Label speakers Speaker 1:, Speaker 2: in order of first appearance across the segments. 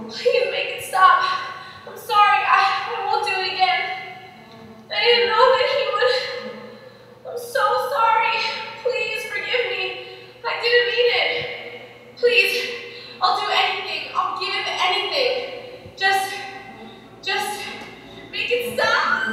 Speaker 1: Please make it stop. I'm sorry. I won't do it again. I didn't know that he would. I'm so sorry. Please forgive me. I didn't mean it. Please, I'll do anything. I'll give anything. Just make it stop.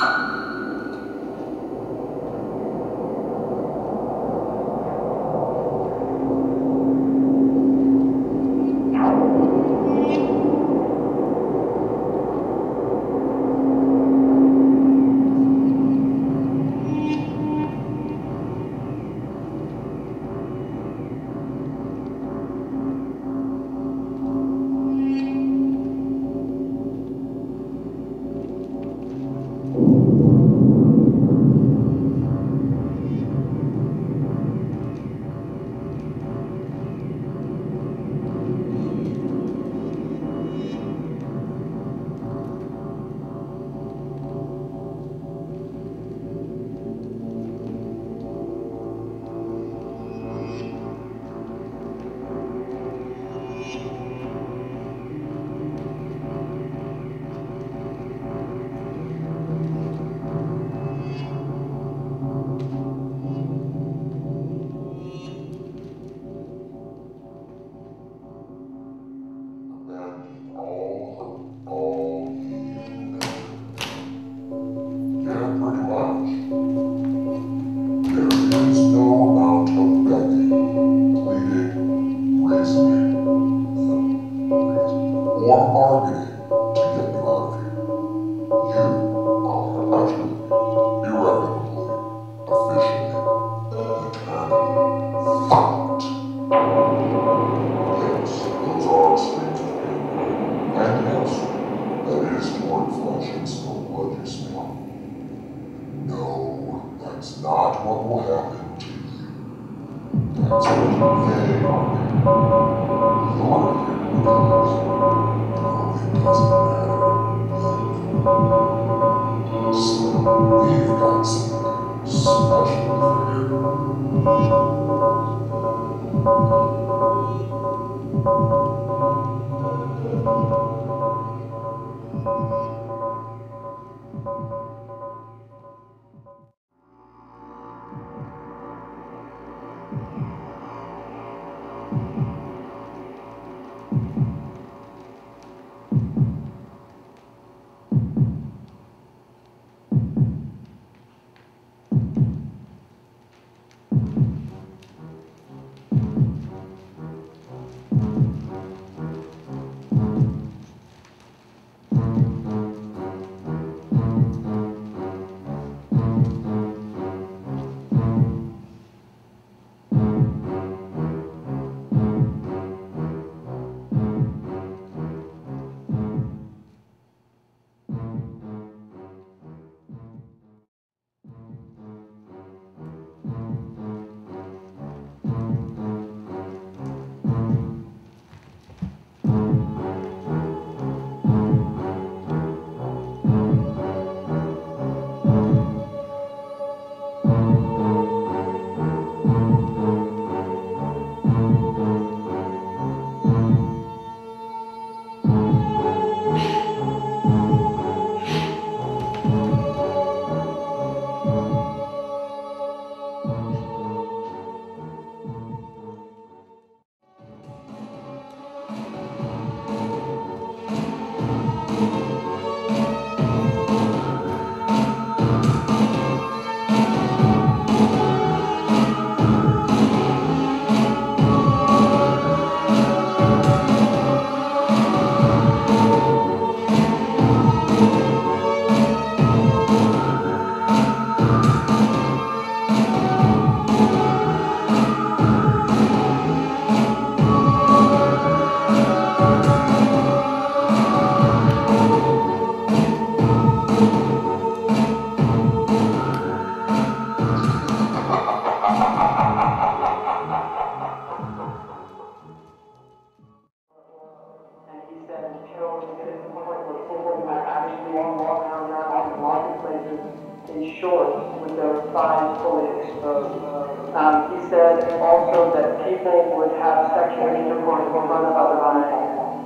Speaker 2: In short, with their thighs fully exposed. He said also that people would have sexual intercourse in front of other people.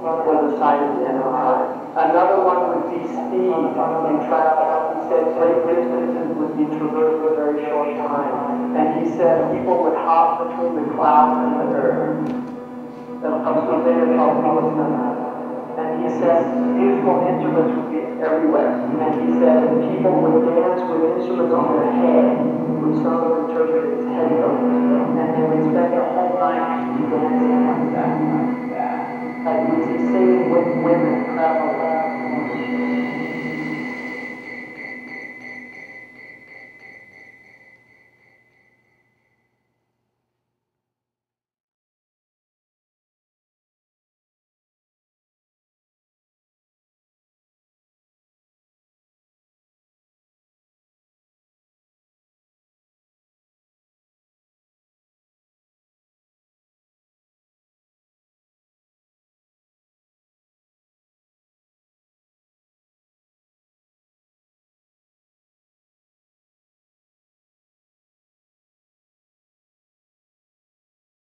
Speaker 2: was a sign of the end of time. Another one would be speed in traffic. He said great distances would be traversed in a very short time. And he said people would hop between the clouds and the earth. That's something later called Alumni. And he said musical instruments would be everywhere. And he said that people would dance with instruments on their head, which some of them interpreted as head notes. And they would spend the whole night dancing like that. Like we see singing with women travel around.